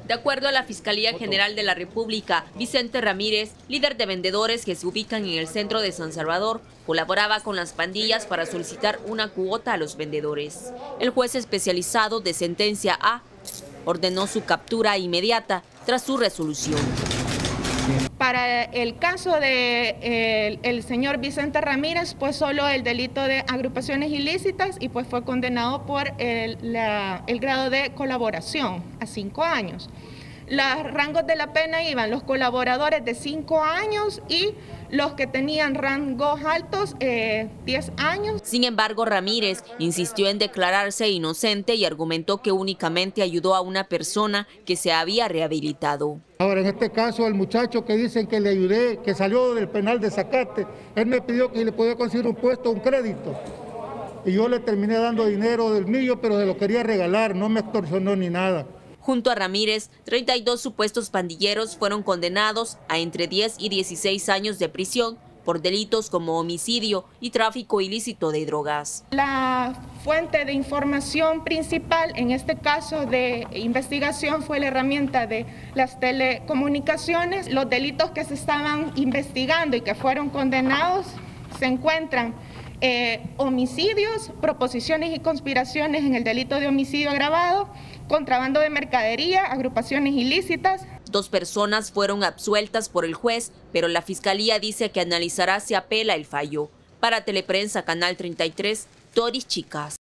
De acuerdo a la Fiscalía General de la República, Vicente Ramírez, líder de vendedores que se ubican en el centro de San Salvador, colaboraba con las pandillas para solicitar una cuota a los vendedores. El juez especializado de sentencia A ordenó su captura inmediata tras su resolución. Para el caso de el señor Vicente Ramírez, pues solo el delito de agrupaciones ilícitas y pues fue condenado por el grado de colaboración a 5 años. Los rangos de la pena iban los colaboradores de 5 años y los que tenían rangos altos 10 años. Sin embargo, Ramírez insistió en declararse inocente y argumentó que únicamente ayudó a una persona que se había rehabilitado. Ahora, en este caso, el muchacho que dicen que le ayudé, que salió del penal de Zacate, él me pidió que le podía conseguir un puesto, un crédito. Y yo le terminé dando dinero del mío, pero se lo quería regalar, no me extorsionó ni nada. Junto a Ramírez, 32 supuestos pandilleros fueron condenados a entre 10 y 16 años de prisión por delitos como homicidio y tráfico ilícito de drogas. La fuente de información principal en este caso de investigación fue la herramienta de las telecomunicaciones. Los delitos que se estaban investigando y que fueron condenados se encuentran homicidios, proposiciones y conspiraciones en el delito de homicidio agravado, contrabando de mercadería, agrupaciones ilícitas. 2 personas fueron absueltas por el juez, pero la Fiscalía dice que analizará si apela el fallo. Para Teleprensa, Canal 33, Doris Chicas.